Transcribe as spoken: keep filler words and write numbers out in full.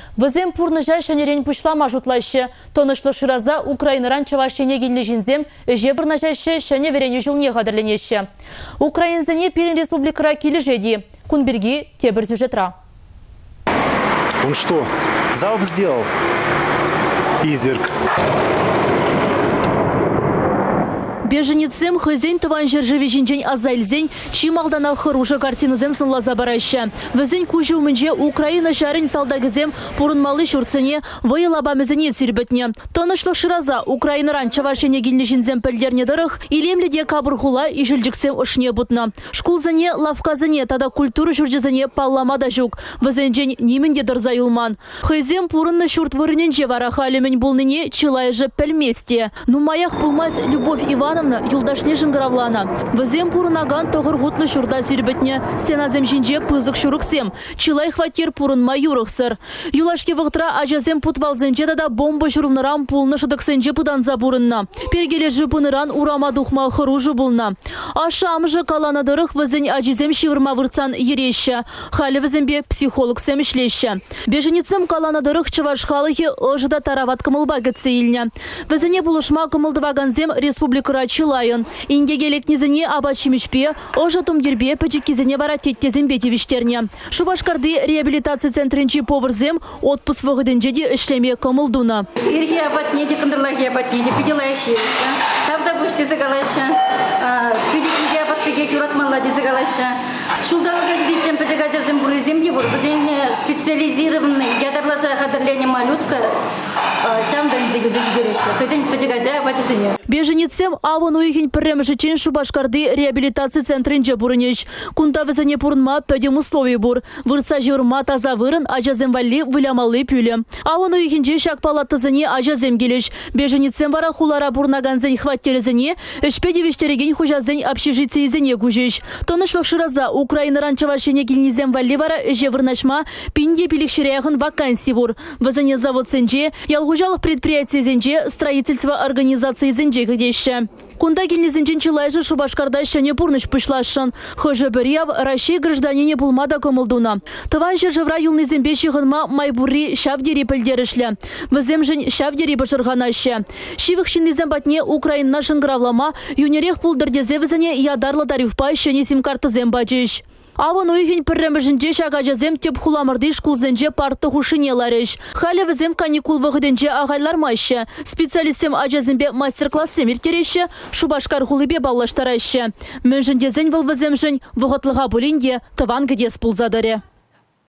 Візем пурныжа шанерен пушлама жұтлайшы. Тонышлы шыраза Украинаран чавашене генлі жінзем жевырнажайшы шане верені жылне қадырленеші. Украинзіне Перін республикара келі жеді. Кунберги тебір сюжетра. Он что, залп сделал? Изверг. Беженицем хозяин тыван жержеве жинжен азайлзен чималдан алхыр уже картинызем сынла забараща. Везен кужу умынже Украина шарын салдагызем пурынмалы шурцене вайылабамызене сирбетне. Тонышлық шыраза Украинаран чавашене гильне жинзем пөлдерне дырых, илемледе кабырхула и жильджіксем ошне бутна. Шкулзене, лавказене, тада культуры журджезене палламада жук. Везенжен нимінде дырза юлман. Хозяин пурынны шурт вырыненже вара халемен булныне чилайжы пәлместе. Нумаях пулмаз Любовь Ивановна юлдашне жыңғыравлана. Візем пурынаган тоғыр ғутлы шурда сирбетне. Стеназем жинже пызык шурықсем. Чилай хватер пурынма юрықсыр. Юлашке вғытра ажазем путвалзенже дада бомба жұрылныран пулны шыдықсенже пыдан забурынна. Пергеле жыпыныран урама духма хыру жыбылна. Ашамжы каланадырық візен ажизем шивырма вырцан ереща. Халі візембе психолог сәмішлеща. Беженицем каланадырық чывашхалығы ұжыда тарават кымылба гітсе илня. Візене бұлышма кымылдываганзем республикара чилайын. Инге келек незіне абачимишпе, ожатум дербе пәчеккезіне бара теттезін бетевіштерне. Шубашкарды реабилитация центрінчі повырзем отпус вғыдынже де ішлеме кымылдуна. Ирге абатнеде, кындырлаге абатнеде, күделайшы. Тавда бұштезі қалайшы. Күдекеге абатпеге күратмалла дезі қалайшы. Шулдалыға жедетен пәчекажазым бұрыземде бұр. Бізден специализированный ядарласа қадырлені малютка чамдан зегізі жедереші. Пәчен пәчекажа абатезіне. Беженицем авон уйхин пірремшічен Шубашкарды реабилитация центрінже бұрынеш. Кунда візіне пұрынма пөдем условий бұр. Вырса жырма таза вырын ажазем валли вылямалы пүлі. Авон уйхинже шак палаттызыне ажазем келеш. Беженицем бара хулара бұрнаганзен хваттелізіне, үшпедевіштереген хужазен общежитиезіне күжеш. Тонышлық шыраза Украинаран чавашене келнезем валли бара жевырнашма пинде пилікшіряғын вакансий бұр. Візіне завод сенже, ялғужалық предприятие зенже, строительство организации зенже гдеще. Кунда келнезенчен чилайжы Шубашкарда шане пурныш пышлашын. Хыжы біряв Россия гражданине булмада көмылдуна. Тыван жержевра юлнезембе шығынма майбурри шавдери пілдерішлі. Візем жын шавдери башырғанашы. Шивық шиннезем батне Украина шыңғыравлама юнерех пулдырдезе візіне ядарлы тарифпай шане сим-картызем бачыш. Аван уйхин пірремішінже шағажазем теп хуламырды шкулзенже парты хушыне ларыш. Халі візем каникул вғыдынже ағайлар майшы. Специалистем ажазембе мастер-класс семіртереші, Шубашкар хулыбе баллаштарашы. Міншіндезен выл візем жын вғытлыға бұлінде тыван гідес пулзадыры.